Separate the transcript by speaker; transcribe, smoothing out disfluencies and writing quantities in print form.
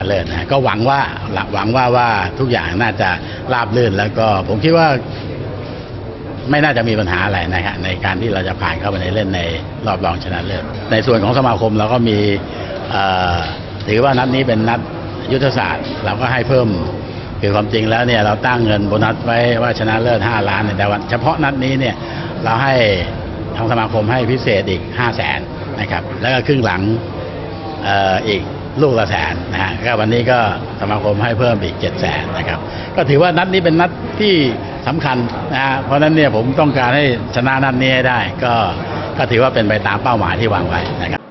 Speaker 1: เลิศนะก็หวังว่าทุกอย่างน่าจะราบรื่นแล้วก็ผมคิดว่าไม่น่าจะมีปัญหาอะไรนะฮะในการที่เราจะผ่านเข้าไปในเล่นในรอบรองชนะเลิศในส่วนของสมาคมเราก็มีถือว่านัดนี้เป็นนัดยุทธศาสตร์เราก็ให้เพิ่มคือความจริงแล้วเนี่ยเราตั้งเงินโบนัสไว้ว่าชนะเลิศ5 ล้านแต่วันเฉพาะนัดนี้เนี่ยเราให้ทางสมาคมให้พิเศษอีก500,000นะครับแล้วก็ครึ่งหลังอีกลูกละ100,000นะฮะก็วันนี้ก็สมาคมให้เพิ่มอีก700,000นะครับก็ถือว่านัดนี้เป็นนัดที่สำคัญนะฮะเพราะนั้นเนี่ยผมต้องการให้ชนะนัดนี้ให้ได้ก็ถือว่าเป็นไปตามเป้าหมายที่วางไว้นะครับ